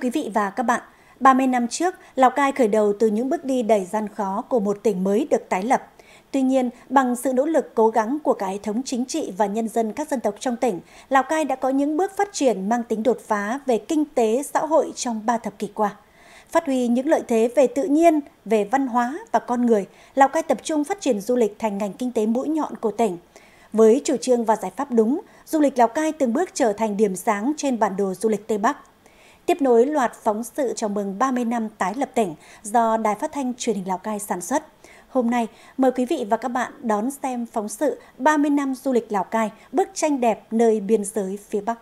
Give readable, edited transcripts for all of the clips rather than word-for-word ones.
quý vị và các bạn, 30 năm trước, Lào Cai khởi đầu từ những bước đi đầy gian khó của một tỉnh mới được tái lập. Tuy nhiên, bằng sự nỗ lực cố gắng của cả hệ thống chính trị và nhân dân các dân tộc trong tỉnh, Lào Cai đã có những bước phát triển mang tính đột phá về kinh tế, xã hội trong 3 thập kỷ qua. Phát huy những lợi thế về tự nhiên, về văn hóa và con người, Lào Cai tập trung phát triển du lịch thành ngành kinh tế mũi nhọn của tỉnh. Với chủ trương và giải pháp đúng, du lịch Lào Cai từng bước trở thành điểm sáng trên bản đồ du lịch Tây Bắc. Tiếp nối loạt phóng sự chào mừng 30 năm tái lập tỉnh do Đài Phát thanh Truyền hình Lào Cai sản xuất. Hôm nay, mời quý vị và các bạn đón xem phóng sự 30 năm du lịch Lào Cai, bức tranh đẹp nơi biên giới phía Bắc.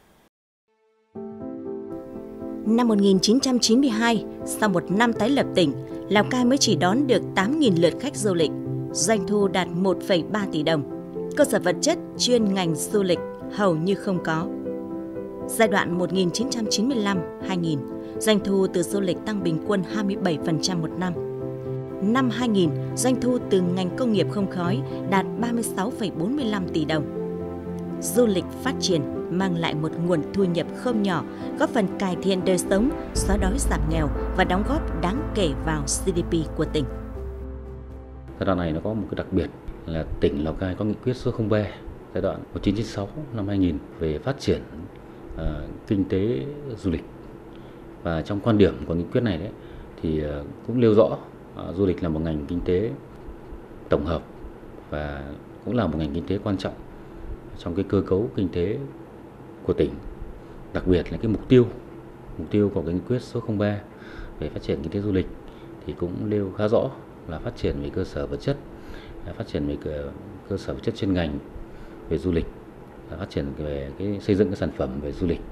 Năm 1992, sau một năm tái lập tỉnh, Lào Cai mới chỉ đón được 8.000 lượt khách du lịch, doanh thu đạt 1,3 tỷ đồng. Cơ sở vật chất chuyên ngành du lịch hầu như không có. Giai đoạn 1995-2000, doanh thu từ du lịch tăng bình quân 27% một năm. Năm 2000, doanh thu từ ngành công nghiệp không khói đạt 36,45 tỷ đồng. Du lịch phát triển mang lại một nguồn thu nhập không nhỏ, góp phần cải thiện đời sống, xóa đói giảm nghèo và đóng góp đáng kể vào GDP của tỉnh. Giai đoạn này nó có một cái đặc biệt là tỉnh Lào Cai có nghị quyết số 03 giai đoạn 1996 năm 2000 về phát triển kinh tế du lịch. Và trong quan điểm của nghị quyết này đấy thì cũng nêu rõ du lịch là một ngành kinh tế tổng hợp và cũng là một ngành kinh tế quan trọng trong cái cơ cấu kinh tế của tỉnh. Đặc biệt là cái mục tiêu của cái nghị quyết số 03 về phát triển kinh tế du lịch thì cũng nêu khá rõ là phát triển về cơ sở vật chất, phát triển về cơ sở vật chất chuyên ngành về du lịch, phát triển về xây dựng cái sản phẩm về du lịch.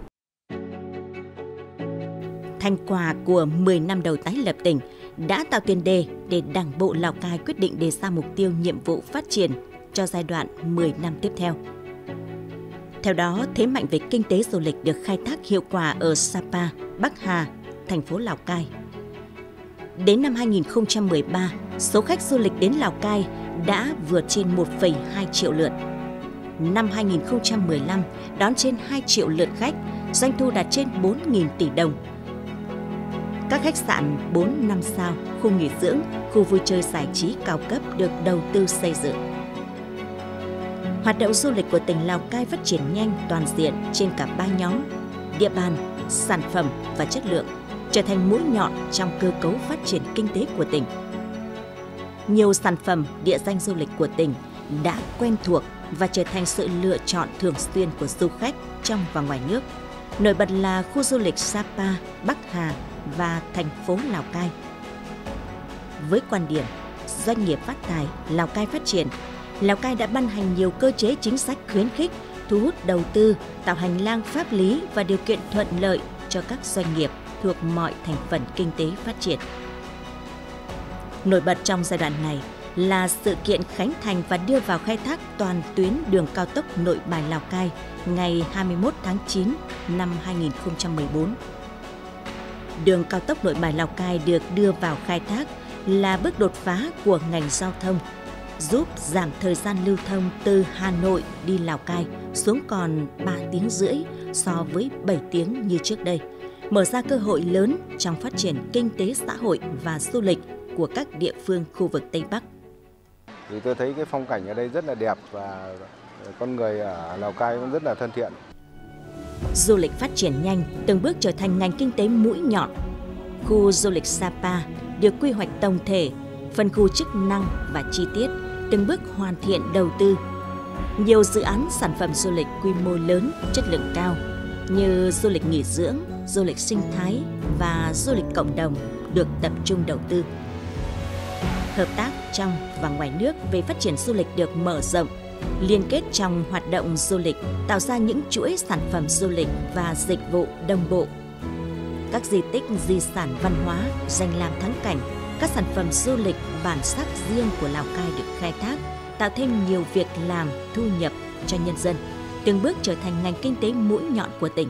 Thành quả của 10 năm đầu tái lập tỉnh đã tạo tiền đề để Đảng bộ Lào Cai quyết định đề ra mục tiêu nhiệm vụ phát triển cho giai đoạn 10 năm tiếp theo. Theo đó, thế mạnh về kinh tế du lịch được khai thác hiệu quả ở Sapa, Bắc Hà, thành phố Lào Cai. Đến năm 2013, số khách du lịch đến Lào Cai đã vượt trên 1,2 triệu lượt. Năm 2015, đón trên 2 triệu lượt khách, doanh thu đạt trên 4.000 tỷ đồng. Các khách sạn 4-5 sao, khu nghỉ dưỡng, khu vui chơi giải trí cao cấp được đầu tư xây dựng. Hoạt động du lịch của tỉnh Lào Cai phát triển nhanh toàn diện trên cả 3 nhóm: địa bàn, sản phẩm và chất lượng, trở thành mũi nhọn trong cơ cấu phát triển kinh tế của tỉnh. Nhiều sản phẩm địa danh du lịch của tỉnh đã quen thuộc và trở thành sự lựa chọn thường xuyên của du khách trong và ngoài nước. Nổi bật là khu du lịch Sapa, Bắc Hà và thành phố Lào Cai. Với quan điểm doanh nghiệp phát tài, Lào Cai phát triển, Lào Cai đã ban hành nhiều cơ chế chính sách khuyến khích, thu hút đầu tư, tạo hành lang pháp lý và điều kiện thuận lợi cho các doanh nghiệp thuộc mọi thành phần kinh tế phát triển. Nổi bật trong giai đoạn này là sự kiện khánh thành và đưa vào khai thác toàn tuyến đường cao tốc Nội Bài - Lào Cai ngày 21 tháng 9 năm 2014. Đường cao tốc Nội Bài - Lào Cai được đưa vào khai thác là bước đột phá của ngành giao thông, giúp giảm thời gian lưu thông từ Hà Nội đi Lào Cai xuống còn 3 tiếng rưỡi so với 7 tiếng như trước đây, mở ra cơ hội lớn trong phát triển kinh tế xã hội và du lịch của các địa phương khu vực Tây Bắc. Thì tôi thấy cái phong cảnh ở đây rất là đẹp và con người ở Lào Cai cũng rất là thân thiện. Du lịch phát triển nhanh, từng bước trở thành ngành kinh tế mũi nhọn. Khu du lịch Sapa được quy hoạch tổng thể, phân khu chức năng và chi tiết, từng bước hoàn thiện đầu tư. Nhiều dự án sản phẩm du lịch quy mô lớn, chất lượng cao như du lịch nghỉ dưỡng, du lịch sinh thái và du lịch cộng đồng được tập trung đầu tư. Hợp tác trong và ngoài nước về phát triển du lịch được mở rộng, liên kết trong hoạt động du lịch, tạo ra những chuỗi sản phẩm du lịch và dịch vụ đồng bộ. Các di tích, di sản văn hóa, danh lam thắng cảnh, các sản phẩm du lịch bản sắc riêng của Lào Cai được khai thác, tạo thêm nhiều việc làm, thu nhập cho nhân dân, từng bước trở thành ngành kinh tế mũi nhọn của tỉnh.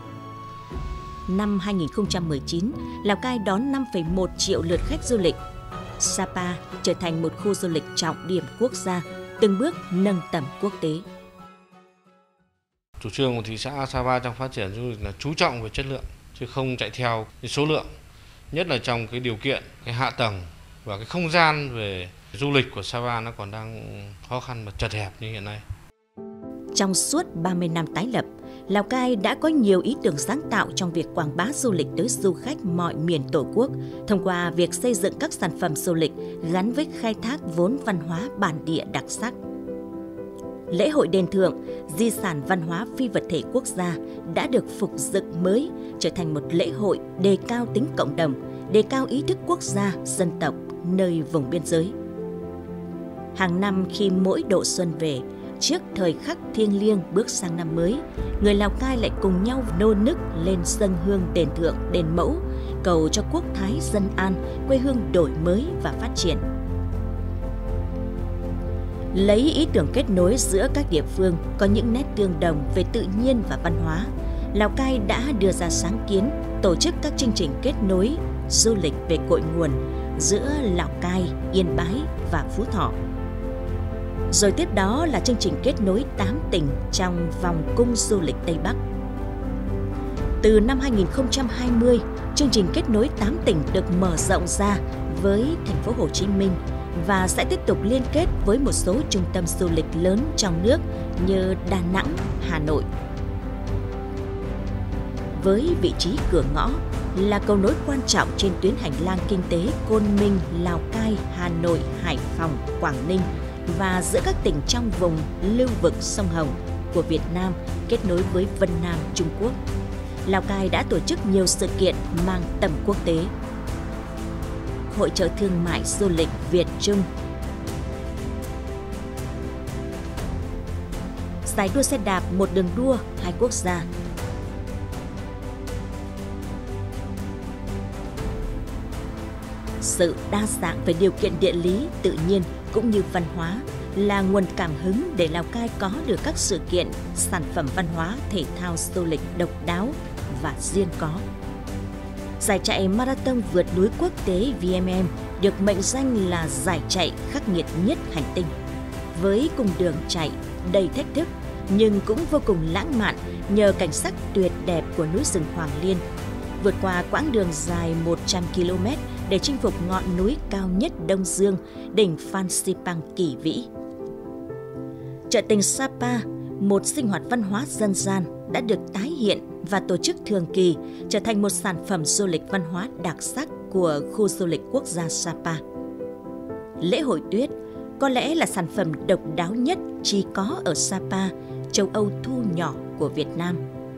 Năm 2019, Lào Cai đón 5,1 triệu lượt khách du lịch. Sapa trở thành một khu du lịch trọng điểm quốc gia, từng bước nâng tầm quốc tế. Chủ trương của thị xã Sapa trong phát triển du lịch là chú trọng về chất lượng. chứ không chạy theo cái số lượng, nhất là trong cái điều kiện, cái hạ tầng và cái không gian về du lịch của Sapa nó còn đang khó khăn và chật hẹp như hiện nay. Trong suốt 30 năm tái lập, Lào Cai đã có nhiều ý tưởng sáng tạo trong việc quảng bá du lịch tới du khách mọi miền Tổ quốc thông qua việc xây dựng các sản phẩm du lịch gắn với khai thác vốn văn hóa bản địa đặc sắc. Lễ hội Đền Thượng, di sản văn hóa phi vật thể quốc gia đã được phục dựng mới trở thành một lễ hội đề cao tính cộng đồng, đề cao ý thức quốc gia, dân tộc nơi vùng biên giới. Hàng năm khi mỗi độ xuân về, trước thời khắc thiêng liêng bước sang năm mới, người Lào Cai lại cùng nhau nô nức lên dâng hương đền Thượng, đền Mẫu, cầu cho quốc thái dân an, quê hương đổi mới và phát triển. Lấy ý tưởng kết nối giữa các địa phương có những nét tương đồng về tự nhiên và văn hóa, Lào Cai đã đưa ra sáng kiến tổ chức các chương trình kết nối du lịch về cội nguồn giữa Lào Cai, Yên Bái và Phú Thọ. Rồi tiếp đó là chương trình kết nối 8 tỉnh trong vòng cung du lịch Tây Bắc. Từ năm 2020, chương trình kết nối 8 tỉnh được mở rộng ra với thành phố Hồ Chí Minh và sẽ tiếp tục liên kết với một số trung tâm du lịch lớn trong nước như Đà Nẵng, Hà Nội. Với vị trí cửa ngõ là cầu nối quan trọng trên tuyến hành lang kinh tế Côn Minh, Lào Cai, Hà Nội, Hải Phòng, Quảng Ninh và giữa các tỉnh trong vùng lưu vực sông Hồng của Việt Nam kết nối với Vân Nam, Trung Quốc, Lào Cai đã tổ chức nhiều sự kiện mang tầm quốc tế. Hội chợ thương mại du lịch Việt Trung, giải đua xe đạp một đường đua hai quốc gia, sự đa dạng về điều kiện địa lý, tự nhiên cũng như văn hóa là nguồn cảm hứng để Lào Cai có được các sự kiện, sản phẩm văn hóa, thể thao du lịch độc đáo và riêng có. Giải chạy Marathon vượt núi quốc tế VMM được mệnh danh là giải chạy khắc nghiệt nhất hành tinh. Với cung đường chạy đầy thách thức nhưng cũng vô cùng lãng mạn nhờ cảnh sắc tuyệt đẹp của núi rừng Hoàng Liên, vượt qua quãng đường dài 100 km để chinh phục ngọn núi cao nhất Đông Dương, đỉnh Phan Xipang kỳ vĩ. Chợ tình Sapa, một sinh hoạt văn hóa dân gian đã được tái hiện và tổ chức thường kỳ, trở thành một sản phẩm du lịch văn hóa đặc sắc của khu du lịch quốc gia Sapa. Lễ hội tuyết có lẽ là sản phẩm độc đáo nhất chỉ có ở Sapa, châu Âu thu nhỏ của Việt Nam.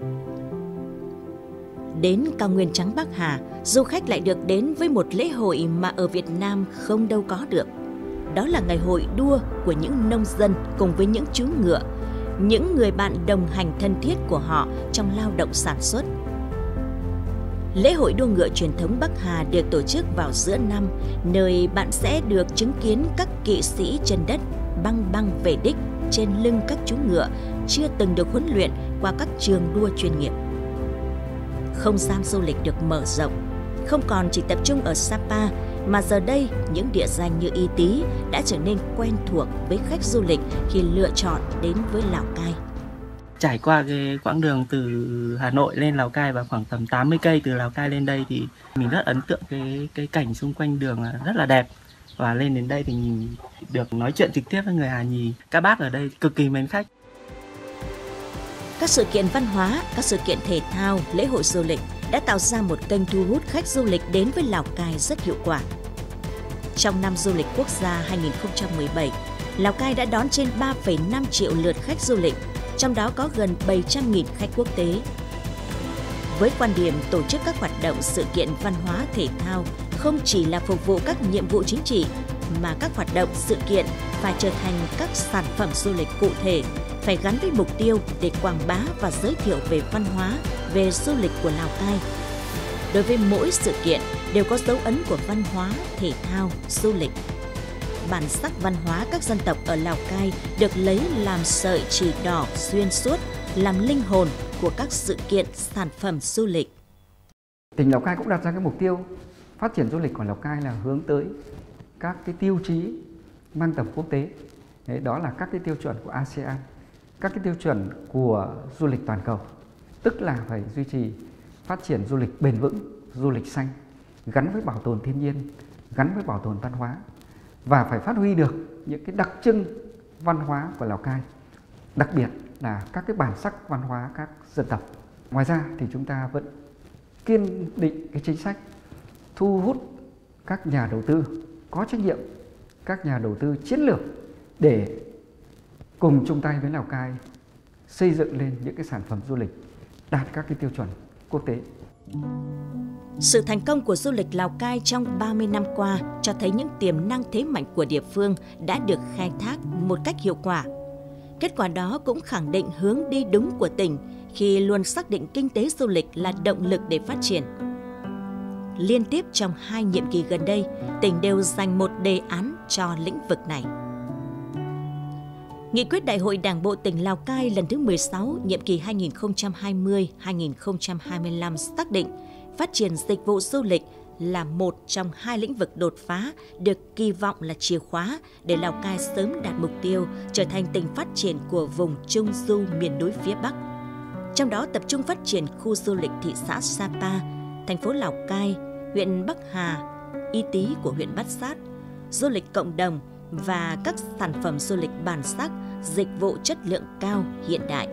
Đến cao nguyên trắng Bắc Hà, du khách lại được đến với một lễ hội mà ở Việt Nam không đâu có được. Đó là ngày hội đua của những nông dân cùng với những chú ngựa, những người bạn đồng hành thân thiết của họ trong lao động sản xuất. Lễ hội đua ngựa truyền thống Bắc Hà được tổ chức vào giữa năm, nơi bạn sẽ được chứng kiến các kỵ sĩ chân đất băng băng về đích trên lưng các chú ngựa chưa từng được huấn luyện qua các trường đua chuyên nghiệp. Không gian du lịch được mở rộng, không còn chỉ tập trung ở Sapa, mà giờ đây những địa danh như Y Tý đã trở nên quen thuộc với khách du lịch khi lựa chọn đến với Lào Cai. Trải qua cái quãng đường từ Hà Nội lên Lào Cai và khoảng tầm 80 cây từ Lào Cai lên đây thì mình rất ấn tượng cái cảnh xung quanh đường là rất là đẹp. Và lên đến đây thì mình được nói chuyện trực tiếp với người Hà Nhì. Các bác ở đây cực kỳ mến khách. Các sự kiện văn hóa, các sự kiện thể thao, lễ hội du lịch đã tạo ra một kênh thu hút khách du lịch đến với Lào Cai rất hiệu quả. Trong năm du lịch quốc gia 2017, Lào Cai đã đón trên 3,5 triệu lượt khách du lịch, trong đó có gần 700.000 khách quốc tế. Với quan điểm tổ chức các hoạt động sự kiện văn hóa thể thao không chỉ là phục vụ các nhiệm vụ chính trị, mà các hoạt động sự kiện phải trở thành các sản phẩm du lịch cụ thể, phải gắn với mục tiêu để quảng bá và giới thiệu về văn hóa, về du lịch của Lào Cai. Đối với mỗi sự kiện đều có dấu ấn của văn hóa, thể thao, du lịch. Bản sắc văn hóa các dân tộc ở Lào Cai được lấy làm sợi chỉ đỏ xuyên suốt, làm linh hồn của các sự kiện sản phẩm du lịch. Tỉnh Lào Cai cũng đặt ra cái mục tiêu phát triển du lịch của Lào Cai là hướng tới các cái tiêu chí mang tầm quốc tế. Đấy, đó là các cái tiêu chuẩn của ASEAN, các cái tiêu chuẩn của du lịch toàn cầu, tức là phải duy trì phát triển du lịch bền vững, du lịch xanh, gắn với bảo tồn thiên nhiên, gắn với bảo tồn văn hóa, và phải phát huy được những cái đặc trưng văn hóa của Lào Cai, đặc biệt là các cái bản sắc văn hóa các dân tộc. Ngoài ra thì chúng ta vẫn kiên định cái chính sách thu hút các nhà đầu tư có trách nhiệm, các nhà đầu tư chiến lược để cùng chung tay với Lào Cai xây dựng lên những cái sản phẩm du lịch đạt các cái tiêu chuẩn quốc tế. Sự thành công của du lịch Lào Cai trong 30 năm qua cho thấy những tiềm năng thế mạnh của địa phương đã được khai thác một cách hiệu quả. Kết quả đó cũng khẳng định hướng đi đúng của tỉnh khi luôn xác định kinh tế du lịch là động lực để phát triển. Liên tiếp trong 2 nhiệm kỳ gần đây, tỉnh đều dành một đề án cho lĩnh vực này. Nghị quyết Đại hội Đảng bộ tỉnh Lào Cai lần thứ 16, nhiệm kỳ 2020-2025 xác định phát triển dịch vụ du lịch là một trong 2 lĩnh vực đột phá được kỳ vọng là chìa khóa để Lào Cai sớm đạt mục tiêu trở thành tỉnh phát triển của vùng Trung Du miền núi phía Bắc. Trong đó tập trung phát triển khu du lịch thị xã Sapa, thành phố Lào Cai, huyện Bắc Hà, Y Tý của huyện Bát Sát, du lịch cộng đồng và các sản phẩm du lịch bản sắc, dịch vụ chất lượng cao hiện đại.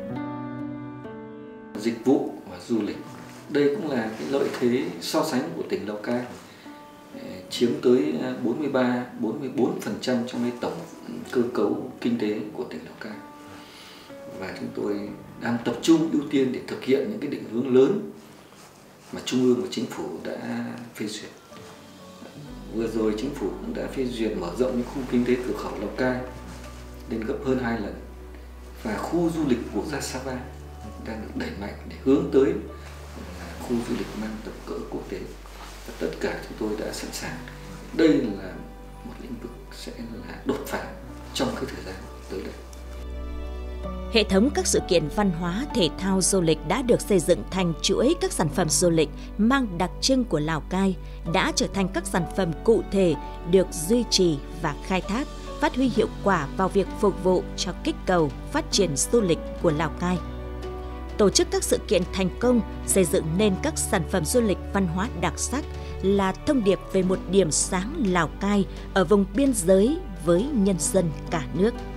Dịch vụ và du lịch, đây cũng là cái lợi thế so sánh của tỉnh Lào Cai, chiếm tới 43-44% trong cái tổng cơ cấu kinh tế của tỉnh Lào Cai. Và chúng tôi đang tập trung ưu tiên để thực hiện những cái định hướng lớn mà Trung ương và Chính phủ đã phê duyệt. Vừa rồi Chính phủ cũng đã phê duyệt mở rộng những khu kinh tế cửa khẩu Lào Cai lên gấp hơn 2 lần. Và khu du lịch quốc gia Sapa đang được đẩy mạnh để hướng tới khu du lịch mang tầm cỡ quốc tế. Và tất cả chúng tôi đã sẵn sàng. Đây là một lĩnh vực sẽ là đột phá trong cái thời gian tới đây. Hệ thống các sự kiện văn hóa, thể thao, du lịch đã được xây dựng thành chuỗi các sản phẩm du lịch mang đặc trưng của Lào Cai, đã trở thành các sản phẩm cụ thể được duy trì và khai thác, phát huy hiệu quả vào việc phục vụ cho kích cầu phát triển du lịch của Lào Cai. Tổ chức các sự kiện thành công, xây dựng nên các sản phẩm du lịch văn hóa đặc sắc là thông điệp về một điểm sáng Lào Cai ở vùng biên giới với nhân dân cả nước.